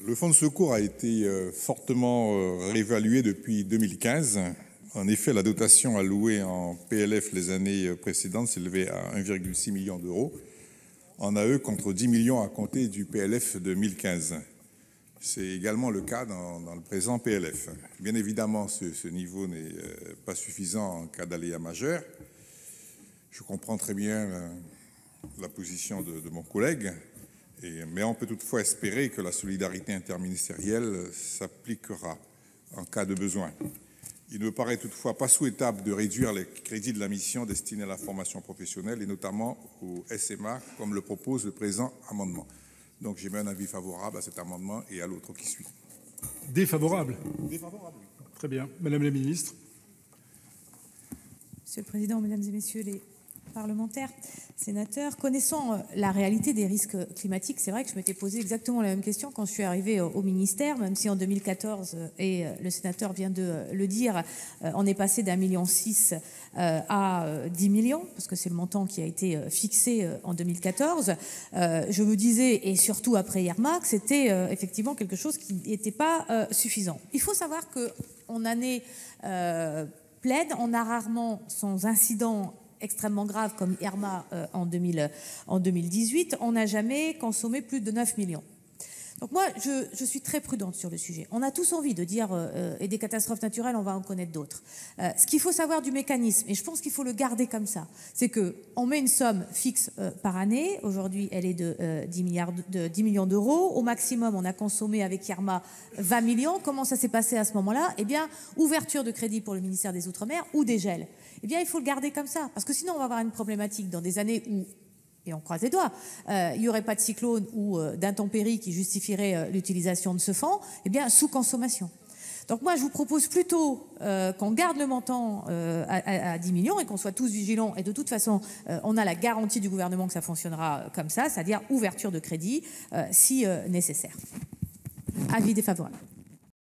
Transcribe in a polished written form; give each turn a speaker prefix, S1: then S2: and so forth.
S1: Le fonds de secours a été fortement réévalué depuis 2015. En effet, la dotation allouée en PLF les années précédentes s'élevait à 1,6 million d'euros en AE contre 10 millions à compter du PLF 2015. C'est également le cas dans le présent PLF. Bien évidemment, ce niveau n'est pas suffisant en cas d'aléa majeur. Je comprends très bien la position de mon collègue, mais on peut toutefois espérer que la solidarité interministérielle s'appliquera en cas de besoin. Il ne me paraît toutefois pas souhaitable de réduire les crédits de la mission destinée à la formation professionnelle et notamment au SMA, comme le propose le présent amendement. Donc j'émets un avis favorable à cet amendement et à l'autre qui suit.
S2: Défavorable.
S1: Défavorable, oui.
S2: Très bien. Madame la ministre.
S3: Monsieur le Président, Mesdames et Messieurs les parlementaires, sénateurs, connaissant la réalité des risques climatiques, c'est vrai que je m'étais posé exactement la même question quand je suis arrivée au ministère, même si en 2014, et le sénateur vient de le dire, on est passé d'1,6 million à 10 millions, parce que c'est le montant qui a été fixé en 2014. Je me disais, et surtout après Irma, que c'était effectivement quelque chose qui n'était pas suffisant. Il faut savoir qu'en année pleine, on a rarement, sans incident extrêmement grave comme Irma en 2018, on n'a jamais consommé plus de 9 millions. Donc moi, je suis très prudente sur le sujet. On a tous envie de dire, et des catastrophes naturelles, on va en connaître d'autres. Ce qu'il faut savoir du mécanisme, et je pense qu'il faut le garder comme ça, c'est qu'on met une somme fixe par année. Aujourd'hui, elle est de 10 millions d'euros. Au maximum, on a consommé avec Irma 20 millions. Comment ça s'est passé à ce moment-là? Eh bien, ouverture de crédit pour le ministère des Outre-mer ou dégel. Eh bien, il faut le garder comme ça, parce que sinon, on va avoir une problématique dans des années où, et on croise les doigts, il n'y aurait pas de cyclone ou d'intempéries qui justifieraient l'utilisation de ce fonds, eh bien, sous-consommation. Donc moi, je vous propose plutôt qu'on garde le montant à 10 millions et qu'on soit tous vigilants. Et de toute façon, on a la garantie du gouvernement que ça fonctionnera comme ça, c'est-à-dire ouverture de crédit si nécessaire. Avis défavorable.